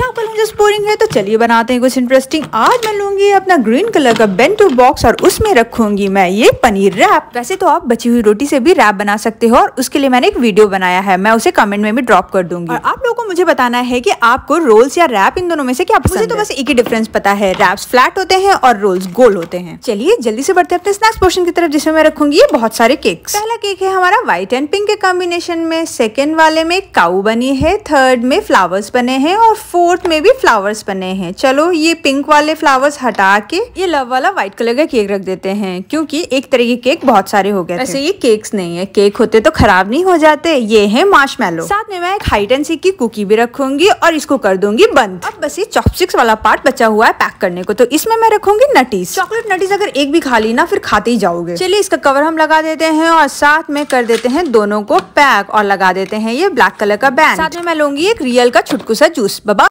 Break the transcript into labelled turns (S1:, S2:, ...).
S1: क्या करूँ just boring है, तो चलिए बनाते हैं कुछ इंटरेस्टिंग। आज मैं लूंगी अपना ग्रीन कलर का बेंटो बॉक्स और उसमें रखूंगी मैं ये पनीर रैप। वैसे तो आप बची हुई रोटी से भी रैप बना सकते हो और उसके लिए मैंने एक वीडियो बनाया है, मैं उसे कमेंट में भी ड्रॉप कर दूंगी। और आप लोगों को मुझे बताना है कि आपको रोल्स या रैप इन दोनों में से क्या पसंद है। मुझे तो बस एक ही डिफरेंस पता है, रैप्स फ्लैट होते हैं और रोल्स गोल होते हैं। चलिए जल्दी से बढ़ते हैं अपने स्नैक्स पोर्शन की तरफ, जिसमें मैं रखूंगी ये बहुत सारे केक्स। पहला केक है हमारा व्हाइट एंड पिंक के कॉम्बिनेशन में, सेकेंड वाले में काऊ बनी है, थर्ड में फ्लावर्स बने हैं और फोर्थ में भी फ्लावर्स बने हैं। चलो ये पिंक वाले फ्लावर्स हटा के ये लव वाला व्हाइट कलर का केक रख देते हैं, क्योंकि एक तरह के केक बहुत सारे हो गए। वैसे ये केक्स नहीं है, केक होते तो खराब नहीं हो जाते। ये है मार्शमैलो। साथ में मैं एक हाइड एंड सीक की कुकी भी रखूंगी और इसको कर दूंगी बंद। अब बस ये चॉपस्टिक्स वाला पार्ट बचा हुआ है पैक करने को, तो इसमें मैं रखूंगी नटीज। चॉकलेट नटीज अगर एक भी खा ली ना फिर खाते ही जाओगे। चलिए इसका कवर हम लगा देते हैं और साथ में कर देते हैं दोनों को पैक और लगा देते हैं ये ब्लैक कलर का बैंड। साथ में मैं लूंगी एक रियल का छुटकू सा जूस। बाबा।